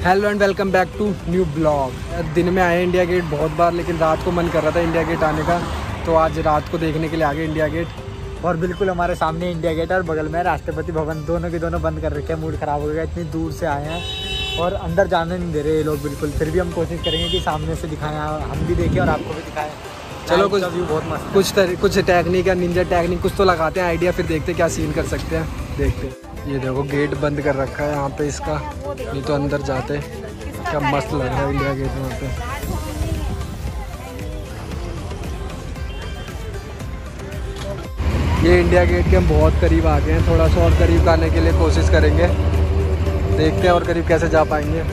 Hello and welcome back to new blog. दिन में आए इंडिया गेट बहुत बार, लेकिन रात को मन कर रहा था इंडिया गेट आने का, तो आज रात को देखने के लिए आ गए इंडिया गेट। और बिल्कुल हमारे सामने इंडिया गेट है और बगल में राष्ट्रपति भवन, दोनों के दोनों बंद कर रखे हैं। मूड खराब हो गया, इतनी दूर से आए हैं और अंदर जाने नहीं दे रहे ये लोग बिल्कुल। फिर भी हम कोशिश करेंगे कि सामने से दिखाएं, हम भी देखें और आपको भी दिखाएं। चलो कुछ व्यू बहुत मस्त, कुछ टेक्निक या निंजा टेक्निक कुछ तो लगाते हैं आइडिया, फिर देखते क्या सीन कर सकते हैं। देखते हैं। ये देखो गेट बंद कर रखा है यहाँ पे इसका, नहीं तो अंदर जाते। क्या मस्त लग रहा है इंडिया गेट वहाँ पे। ये इंडिया गेट के हम बहुत करीब आ गए हैं, थोड़ा सा और करीब आने के लिए कोशिश करेंगे, देखते हैं और करीब कैसे जा पाएंगे।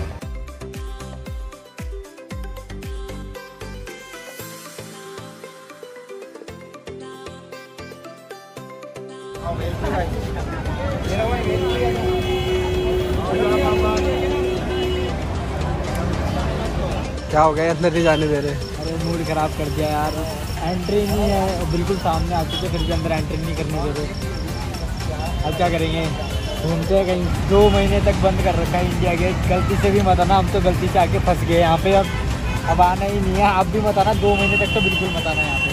क्या हो गया, अंदर नहीं जाने दे रहे? अरे मूड खराब कर दिया यार, एंट्री नहीं है, बिल्कुल सामने आ चुके फिर भी अंदर एंट्री नहीं करने दे रहे। अब क्या करेंगे, घूमते हैं कहीं। 2 महीने तक बंद कर रखा है इंडिया गेट, गलती से भी मत आना, हम तो गलती से आके फंस गए यहाँ पे। अब आना ही नहीं है, आप भी मत आना, 2 महीने तक तो बिल्कुल मत आना यहाँ पे।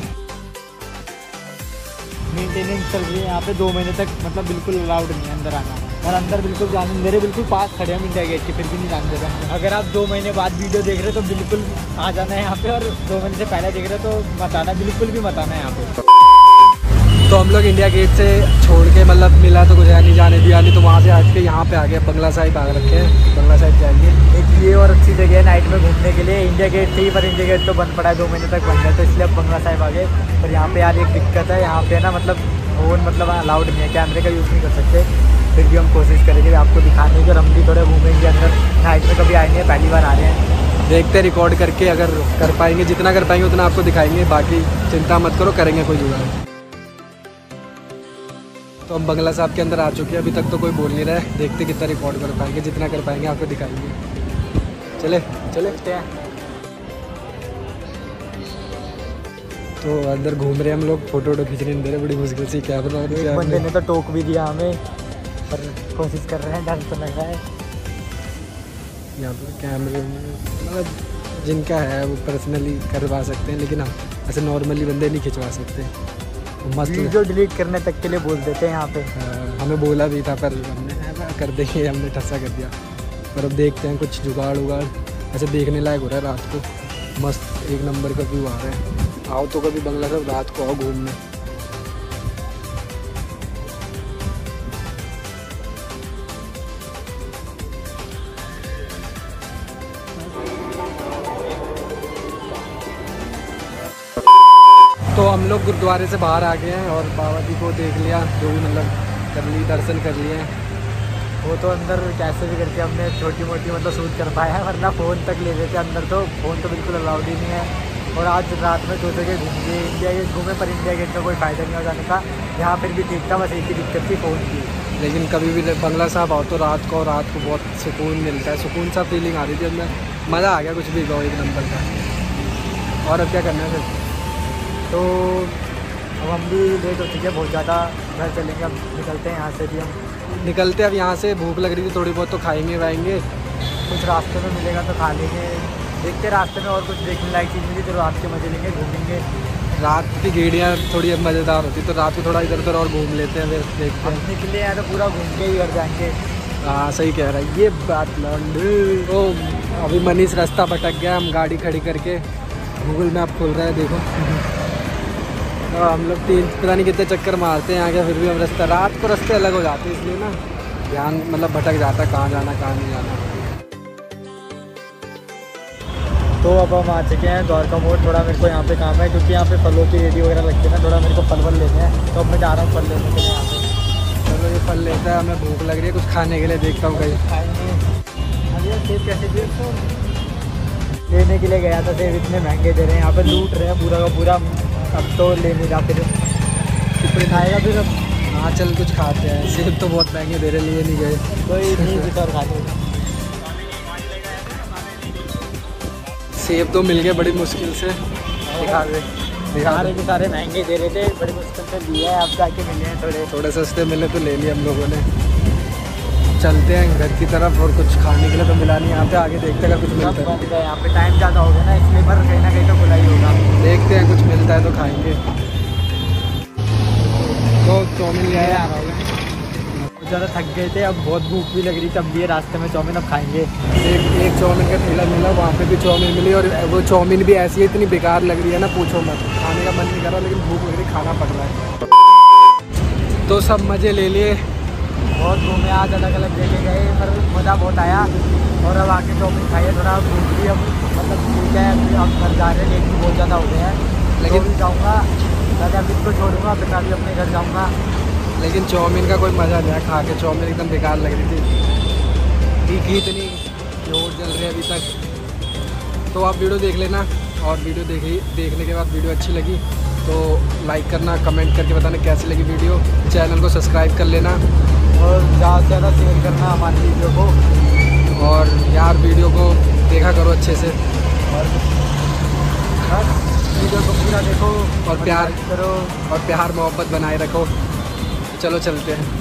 मेंटेनेंस चल रही है यहाँ पे 2 महीने तक, मतलब बिल्कुल अलाउड नहीं है अंदर आना। और अंदर बिल्कुल जाने नहीं दे रहे, बिल्कुल पास खड़े हम इंडिया गेट के, फिर भी नहीं जाने दे रहे। अगर आप 2 महीने बाद वीडियो देख रहे हो तो बिल्कुल आ जाना है यहाँ पे, और 2 महीने से पहले देख रहे हो तो मत आना, बिल्कुल भी मत आना है यहाँ पे। तो हम लोग इंडिया गेट से छोड़ के, मतलब मिला तो कुछ है नहीं, जाने दिया नहीं, तो वहाँ से आज के यहाँ पे आ गए। बंगला साहिब आ रखे हैं, बंगला साहिब जाएंगे। एक ये और अच्छी जगह है नाइट में घूमने के लिए। इंडिया गेट थी पर इंडिया गेट तो बंद पड़ा है, 2 महीने तक बंद है, तो इसलिए अब बंगला साहिब आ गए। और यहाँ पे यार एक दिक्कत है, यहाँ पे ना मतलब फोन मतलब अलाउड नहीं है, कैमरे का यूज़ नहीं कर सकते। फिर भी हम कोशिश करेंगे आपको दिखाने की, और हम भी थोड़े घूमेंगे अंदर। नाइट में कभी आए नहीं है, पहली बार आ रहे हैं। देखते हैं रिकॉर्ड करके, अगर कर पाएंगे, जितना कर पाएंगे उतना आपको दिखाएंगे। बाकी चिंता मत करो, करेंगे कोई जुगाड़। तो हम बंगला साहब के अंदर आ चुके हैं, अभी तक तो कोई बोल नहीं रहा है। देखते कितना रिकॉर्ड कर पाएंगे, जितना कर पाएंगे आपको दिखाएंगे। चले हैं। तो अंदर घूम रहे हैं हम लोग, फोटो खींचने नहीं दे रहे, बड़ी मुश्किल से। क्या बता रहे हैं, बंदे ने तो टोक भी दिया हमें, पर कोशिश कर रहे हैं, डर तो लग रहा है। यहाँ पर कैमरे मतलब जिनका है वो पर्सनली करवा सकते हैं, लेकिन हम ऐसे नॉर्मली बंदे नहीं खिंचवा सकते। मस्त वीडियो डिलीट करने तक के लिए बोल देते हैं यहाँ पे। हमें बोला भी था, पर हमने कर देंगे, हमने ठसा कर दिया। पर अब देखते हैं कुछ जुगाड़ उगाड़। ऐसे देखने लायक हो रहा है रात को, मस्त एक नंबर का व्यू आ रहा है। आओ तो कभी बंगला साहब रात को आओ घूमने। तो हम लोग गुरुद्वारे से बाहर आ गए हैं और बाबा जी को देख लिया, जो भी मतलब कर ली, दर्शन कर लिए। वो तो अंदर कैसे भी करके हमने छोटी मोटी मतलब शूट कर पाया है, वरना फ़ोन तक ले लेते अंदर, तो फ़ोन तो बिल्कुल अलाउड ही नहीं है। और आज रात में 2 जगह घूम गए, इंडिया गेट घूमे, पर इंडिया गेट का कोई फ़ायदा नहीं हो जाने का। यहाँ फिर भी ठीक था, बस एक ही दिक्कत थी फ़ोन की। लेकिन कभी भी बंगला साहब आओ तो रात को बहुत सुकून मिलता है, सुकून सा फीलिंग आ रही थी अंदर, मज़ा आ गया। कुछ भी कहो, एक नंबर का। और अब क्या करना है फिर? तो अब हम भी लेट हो चुके हैं बहुत ज़्यादा, घर चलेंगे, अब निकलते हैं यहाँ से भी। हम निकलते अब यहाँ से, भूख लग रही थी थोड़ी बहुत, तो खाएंगे वाएंगे, कुछ रास्ते में मिलेगा तो खा लेंगे। देखते रास्ते में और कुछ देखने लायक चीज़ मिली तो रात के मजे लेंगे, घूमेंगे। रात की गेड़ियाँ थोड़ी मज़ेदार होती, तो रात को थोड़ा इधर उधर और घूम लेते हैं, फिर देखते हैं। निकले हैं तो पूरा घूम के ही घर जाएंगे। हाँ सही कह रहा है, ये बात लौंडे। तो अभी मनीष रास्ता भटक गया, हम गाड़ी खड़ी करके, गूगल मैप खोल रहा है, देखो। तो हम लोग 3 पता नहीं कितने चक्कर मारते हैं आगे, फिर भी हम रास्ता, रात को रास्ते अलग हो जाते हैं, इसलिए ना ध्यान मतलब भटक जाता है, कहाँ जाना कहाँ नहीं जाना। तो अब हम आ चुके हैं द्वारका मोड़। थोड़ा मेरे को यहाँ पे काम है, क्योंकि यहाँ पे फलों की रेडी वगैरह लगती है ना, थोड़ा मेरे को फल वल लेने हैं, तो अब मैं जा रहा हूँ फल लेने के लिए यहाँ पे। चलो ये फल लेता है, हमें भूख लग रही है कुछ खाने के लिए, देखता हूँ कहीं खाएंगे। अभी सेब कैसे दिए तो लेने के लिए गया था, सेब इतने महंगे दे रहे हैं यहाँ पे, लूट रहे हैं पूरा का पूरा। अब तो ले नहीं रहा, फिर कितने खाएगा फिर अब। हाँ चल कुछ खाते हैं, सेब तो बहुत महंगे दे रहे, लिए नहीं गए। कोई नहीं, कुछ और खा लेगा। सेब तो मिल गए बड़ी मुश्किल से, दिखा दे। सारे के सारे महंगे दे रहे थे, बड़ी मुश्किल से दिया है, अब जाके मिले हैं थोड़े सस्ते मिले तो ले लिए हम लोगों ने। चलते हैं घर की तरफ और कुछ खाने के लिए तो मिला नहीं यहाँ पे, आगे देखते हैं अगर कुछ मिलता है। बंद है यहाँ पे, टाइम ज़्यादा हो गया ना इसलिए, पर कहीं ना कहीं तो खुला ही होगा। देखते हैं कुछ मिलता है तो खाएंगे। तो चाउमीन ले आया, बहुत ज़्यादा थक गए थे, अब बहुत भूख भी लग रही थी, अब लिए रास्ते में चाउमीन, अब खाएंगे। एक चाउमीन का ठेला मिला, वहाँ पे भी चाउमीन मिली और वो चाउमीन भी ऐसी है, इतनी बेकार लग रही है ना, पूछो मत। खाने का मन नहीं कर रहा लेकिन भूख लग रही, खाना पड़ रहा है। तो सब मज़े ले लिए, बहुत घूमे, आज अलग अलग जगह गए, पर मज़ा बहुत आया। और अब आके चाउमीन खाइए, थोड़ा भूख भी अब मतलब ठीक है, अब घर जा रहे हैं, लेट भी बहुत ज़्यादा हो गए हैं। लेकिन भी जाऊँगा, मैं अभी इसको छोड़ूंगा, फिर मैं अभी अपने घर जाऊँगा। लेकिन चाउमीन का कोई मज़ा नहीं है खा के, चाउमीन एकदम बेकार लग रही थी, तीखी इतनी जोर जल रही है अभी तक। तो आप वीडियो देख लेना, और वीडियो देखने के बाद वीडियो अच्छी लगी तो लाइक करना, कमेंट करके बताना कैसी लगी वीडियो, चैनल को सब्सक्राइब कर लेना और ज़्यादा से ज़्यादा शेयर करना हमारी वीडियो को। और यार वीडियो को देखा करो अच्छे से, और बस वीडियो को पूरा देखो और प्यार करो, और प्यार मोहब्बत बनाए रखो। चलो चलते हैं।